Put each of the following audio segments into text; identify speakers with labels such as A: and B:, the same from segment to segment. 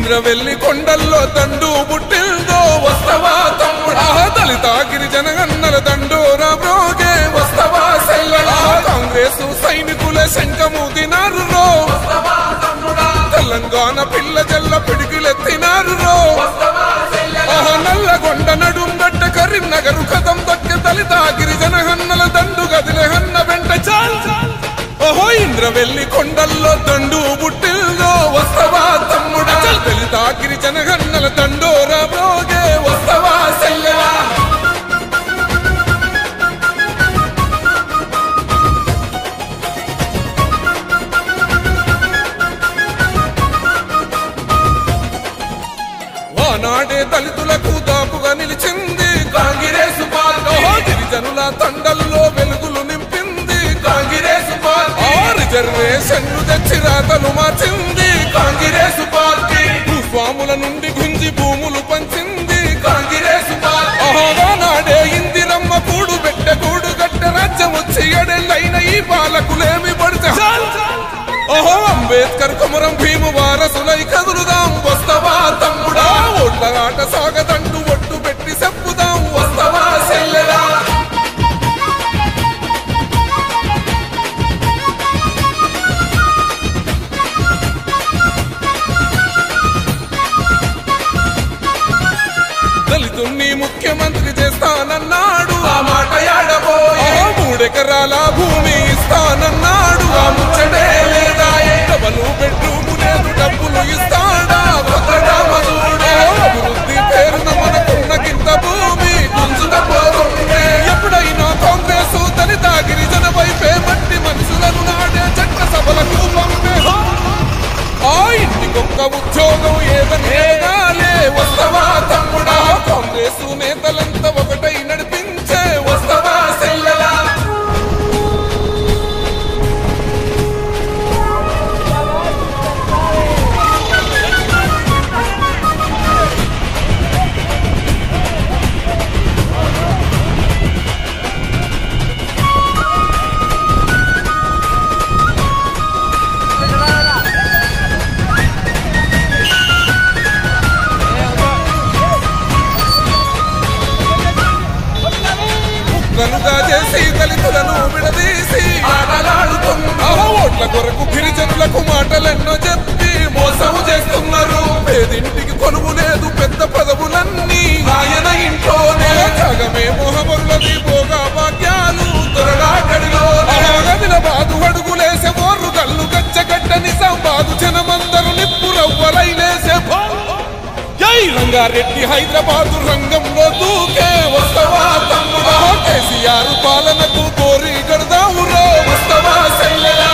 A: ఇంద్రవెల్లి కొండల్లో దండు పుట్టిందో వస్తవా తమ్ముడా దళిత గిరిజన గన్నల దండోరా బ్రోగే వస్తవా సెల్లలా కాంగ్రెస్ సైనికుల శంఖమూదినారు రో తెలంగాణ పిల్ల జల్ల పిడికిలెత్తినారు రో నల్లగొండ నడుంగట్ట కరీంనగరు కదం దక్కె దళిత గిరిజన హన్నల దండు గదిలే హన్న వెంట చాల్ ఓహో ఇంద్రవెల్లి కొండల్లో దండు పుట్టిందో వస్తవా తమ్ముడా దళిత గిరిజన హన్నల దండోరా బ్రోగే వస్తవా సెల్లెలా నాడే దళితులకు దాపుగా నిలిచింది కాంగ్రెస్ పార్టీ గిరిజనుల తండల్లో వెలుగులు నింపింది కాంగ్రెస్ పార్టీ రిజర్వేషన్లు తెచ్చి రాతలు మార్చింది కాంగ్రెస్ పార్టీ భూస్వాముల నుండి గుంజి భూములు పంచింది కాంగ్రెస్ పార్టీ నాడే ఇందిరమ్మ కూడు పెట్టె కూడు గట్ట రాజ్యం వచ్చి ఏడెళ్ళైన ఈ పాలకులేమి పడితే ఓహో అంబేద్కర్ కుమరం భీము వారసులై కదులుదాం వస్తవా తమ్ముడా ఓట్లగాట సాగదండు ఒట్టు పెట్టి చెప్పుదాం వస్తవా సెల్లెలా దళితుణ్ణి ముఖ్యమంత్రి చేస్తానన్నాడు ఆ మాట యాడబోయే 3 ఎకరాల భూమి ఇస్తానన్నాడు ఆ ముచ్చటే లేదా డబలు బెడ్రూము లేదు డబ్బులు ఇస్తాడా కొత్తగా మధుడే అభివృద్ధి పేరున మనకున్న గింత భూమి గుంజుకపోతుంటే ఎప్పుడైనా కాంగ్రెస్ దళిత గిరిజన వైపే మట్టి మనుషులను నాడే చట్ట సభలకు పంపే ఆ ఇంటికొక్క ఉద్యోగం ఏదనేగాలే వస్తవా తమ్ముడా కాంగ్రెస్ నేతలంతా ఒకటై నడిపించే వస్తవా సెల్లెలా కనుగా చేసి దళితులను విడదీసి ఆటలాడుతున్నా ఓట్ల కొరకు గిరిజనులకు మాటలెన్నో చెప్పి మోసం చేస్తున్నారు పేదింటికి కొలువు లేదు పెద్ద పదవులన్నీ ఆయన ఇంట్లోనే జగమే మొహములది భోగా భాగ్యాలు దొరలాగడిలో గదిల బాదు అడుగులేసే ఓర్రు గల్లు గచ్చగడ్డ నిజామాబాదు జనమందరు నిప్పు రవ్వలైలేసే రంగారెడ్డి హైదరాబాదు రంగంలో దూకే వస్తవా తమ్ముడా కేసీఆర్ పాలనకు కోరి గడదావురో వస్తవా సెల్లెలా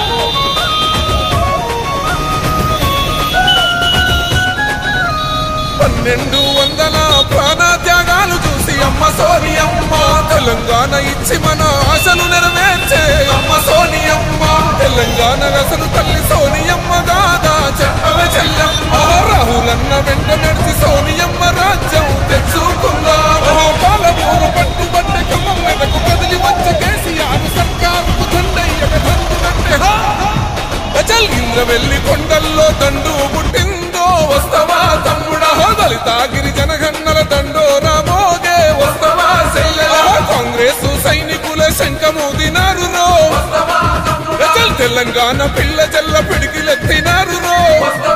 A: 1200 ప్రాణత్యాగాలు చూసి అమ్మ సోనియమ్మ తెలంగాణ ఇచ్చి మన ఆశలు నెరవేర్చే అమ్మ సోనియమ్మ తెలంగాణ అసలు తల్లి సోనియమ్మ గాదా చెప్పవే చెల్లమ్మ రాహులన్న వెంట నడిచి సోనియమ్మ రాజ్యం తెచ్చుకుందా పాలమూరు పట్టుబట్టే ఖమ్మం మీదకు కదిలి వచ్చే కేసీఆర్ సర్కారుకు దండయ్యక దండుదంటే ఇంద్రవెల్లి కొండల్లో దండు పుట్టిందో వస్తవా తమ్ముడా దళిత గిరిజన గన్నల దండోరా మోగే వస్తవా సెల్లెలా కాంగ్రెస్ సైనికుల శంఖమూదినారు రో తెలంగాణ పిల్ల జల్ల పిడికిలెత్తినారు రో